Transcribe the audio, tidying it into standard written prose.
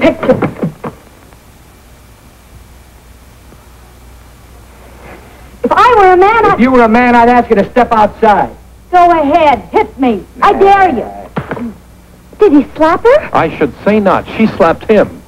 If I were a man, If you were a man, I'd ask you to step outside. Go ahead, hit me. I dare you. Did he slap her? I should say not. She slapped him.